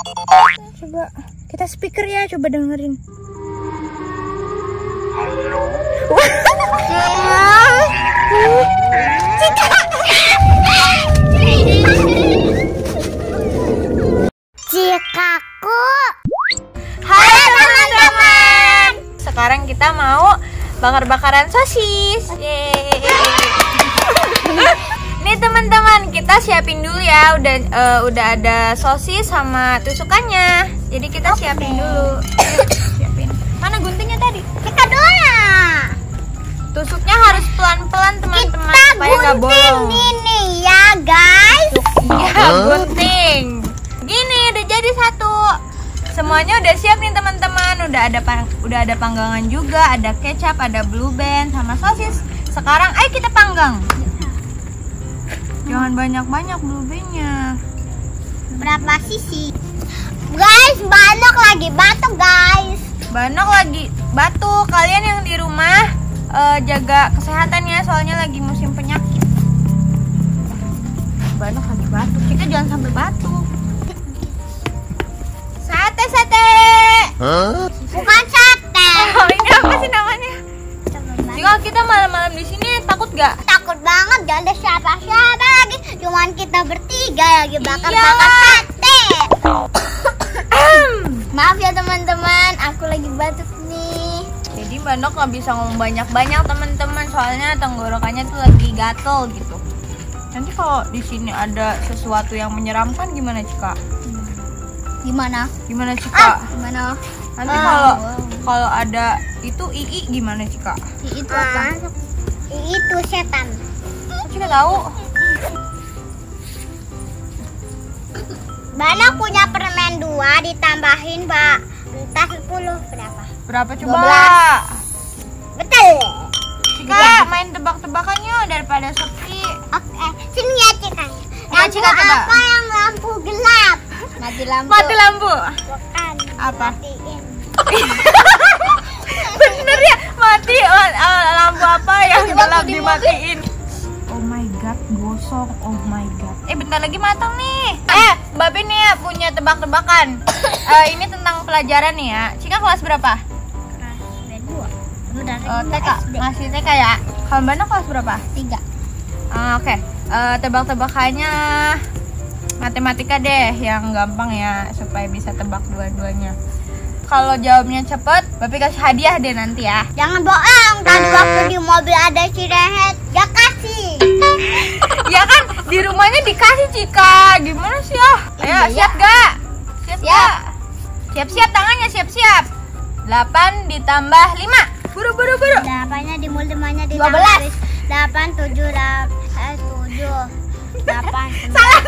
Coba kita speaker ya, coba dengerin. Cikaku. Halo teman-teman. Sekarang kita mau bakar-bakaran sosis. Yeay. Nih teman-teman, kita siapin dulu ya. Udah ada sosis sama tusukannya. Jadi kita siapin dulu. Siapin. Mana guntingnya tadi? Kita dulu ya. Tusuknya harus pelan-pelan teman-teman supaya nggak Kita bolong. gunting ini ya guys. Iya, gunting. Gini udah jadi satu. Semuanya udah siap nih teman-teman. Udah ada panggangan juga, ada kecap, ada blue band sama sosis. Sekarang ayo kita panggang. Jangan banyak-banyak blue bandnya. Berapa sisi? Guys, banyak lagi batu guys. Banyak lagi batu. Kalian yang di rumah jaga kesehatan ya, soalnya lagi musim penyakit. Banyak lagi batu. Kita jangan sampai batu. Sate. Bukan sate. Oh, ini apa sih namanya? Jika kita malam-malam di sini takut gak? Takut banget, gak ada siapa-siapa lagi. Cuman kita bertiga lagi bakar-bakar Iya. sate. Maaf ya teman-teman, aku lagi batuk nih. Jadi Mbak Nok nggak bisa ngomong banyak-banyak teman-teman, soalnya tenggorokannya tuh lagi gatel gitu. Nanti kalau di sini ada sesuatu yang menyeramkan gimana Cika? Gimana? Gimana Cika? Gimana? Nanti kalau ada itu ii gimana Cika? Itu apa? Itu setan. Cika tahu? Bana punya permen 2 ditambahin Mbak. Entah 10 berapa? Berapa coba? 12. Betul. Cika main tebak-tebakannya daripada sepi. Oke, sini ya Cika. Lampu Cika, coba. apa yang lampu gelap? Mati lampu. Mati lampu. Bukan. Apa? Matiin. Bener ya, mati lampu apa yang Mati gelap lampu di dimatiin. Oh my god, gosong. Oh my god. Bentar lagi matang nih. Mbak Pin nih ya punya tebak-tebakan. Ini tentang pelajaran nih ya. Cika kelas berapa? Kelas 2. Udah TK. Masih TK ya. Kalau Mbak Nok kelas berapa? 3. Oke. Tebak-tebakannya matematika deh, yang gampang ya supaya bisa tebak dua-duanya. Kalau jawabnya cepet, Bapak kasih hadiah deh nanti ya. Jangan bohong, tadi waktu di mobil ada Cirehet, gak kasih. Ya kan di rumahnya dikasih Cika. Gimana sih ya? Ayo Iya, siap gak? Siap. Siap-siap tangannya, siap-siap. 8 ditambah 5. Buru. 8-nya di multimanya di 12. 8, 7, 7, 8, 9. Salah.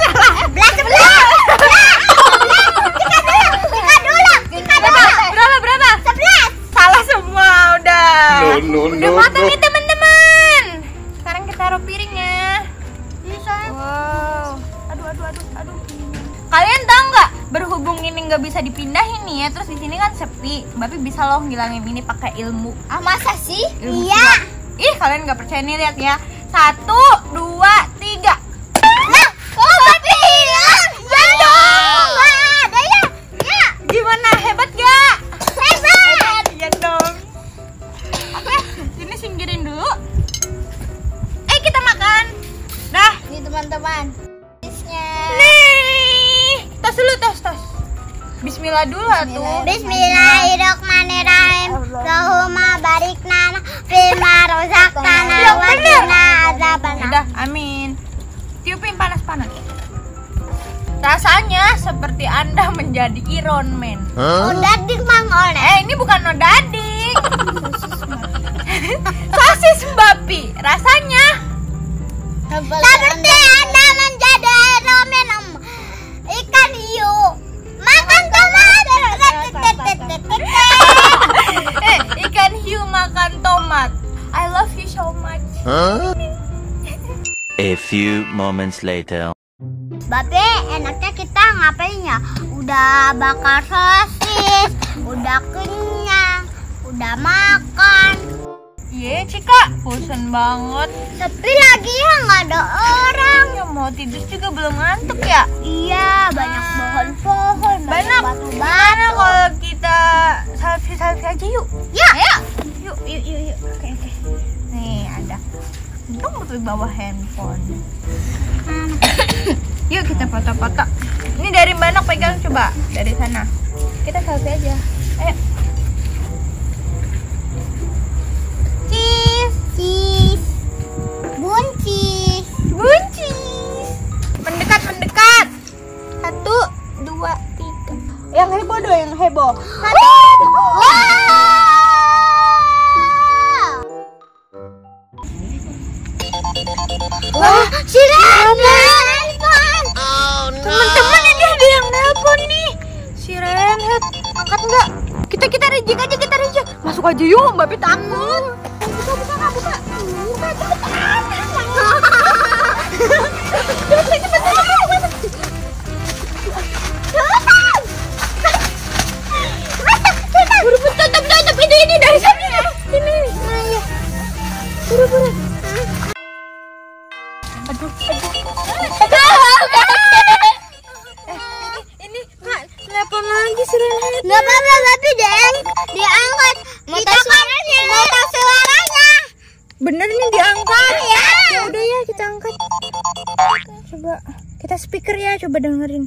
11. Berapa? 11. Salah semua udah. No. Udah matang nih teman-teman. Sekarang kita taruh piringnya. Bisa. Wow. Aduh. Kalian tahu nggak? Berhubung ini nggak bisa dipindahin nih ya, terus di sini kan sepi. Bapak bisa loh ngilangin ini pakai ilmu. Masa sih? Ilmu Iya. silat. Ih, kalian nggak percaya nih, lihat ya. 1, 2, 3. Nah, Bapak hilang. Ya dong. Ada ya? Ya. Gimana? Hebat gak? Hebat. Iya dong. Oke, sini singkirin dulu. Kita makan. Dah. Ini teman-teman. Bisnya. Nih. Tos dulu, tos. Bismillah dulu tuh. Bismillahirrahmanirrahim. Allahumma barik lana fima razaqtana wa qina adzabannar. Udah, amin. Tiupin panas-panas. Rasanya seperti Anda menjadi Iron Man. Odadik Mang Oleh. Ini bukan nodadik. Sosis babi. Rasanya Seperti Anda menjadi Iron Man. Ikan hiu. Makan tomat. ikan hiu makan tomat. I love you so much. A few moments later. Babe, enaknya kita ngapain ya? Udah bakar sosis, udah kenyang, udah makan. Iya Cika, bosan banget. Sepi lagi ya, nggak ada orang. Yang mau tidur juga belum ngantuk ya. Iya, banyak pohon-pohon. Bana, aja yuk. Ya. Ayo. Yuk. Oke. Nih ada. Untung lebih bawa handphone. Yuk kita foto-foto. Ini dari Mbak Nok pegang coba dari sana. Kita selfie aja. Ayo. Cheese. Buncis. Mendekat. 1, 2, 3. Yang heboh dong, yang heboh. Wah, si Renhead. Teman-teman ini ada yang nelpon nih. Si Renhead, angkat enggak? Kita reject aja, Masuk aja yuk, Mbak Pi takut. Buka. Tutup. Ini dari sana. Ini. Buru. Aduh. Ini Kak, telepon lagi si Renhead. Nggak apa-apa, tapi diangkat. Kita kan mau tahu suaranya. Bener nih diangkat. Ya udah ya kita angkat. Coba kita speaker ya, coba dengerin.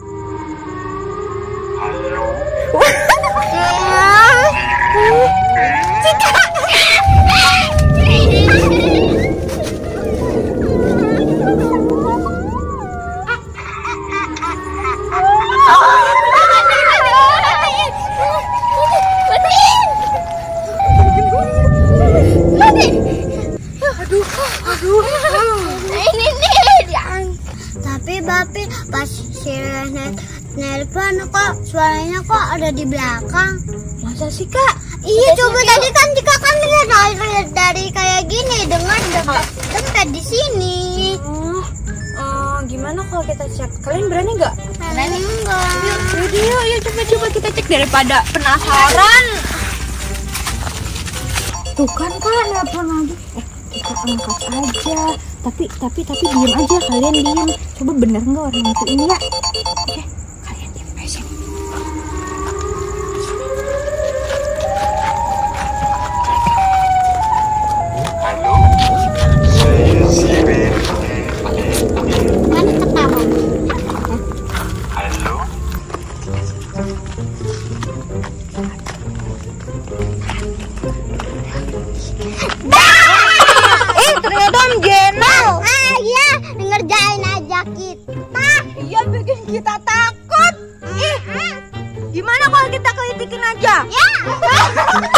Ini nih tapi Bapi pas si Renhead nelpon kok suaranya kok ada di belakang. Masa sih Kak? Iya, coba tadi kan jika kan dengar dari kayak gini, dengar dekat di sini. Gimana kalau kita cek? Kalian berani nggak? Berani enggak? Yuk, coba kita cek daripada penasaran. Tuh kan Kak, nelpon lagi. Kita angkat aja. Tapi diem aja, kalian diem. Coba bener nggak orang itu ini ya? Oke, kalian diem aja. Mana ketawa? Ternyata Om Jenal. Iya, ngerjain aja kita. Iya, bikin kita takut. Gimana kalau kita kelitikin aja? Ya.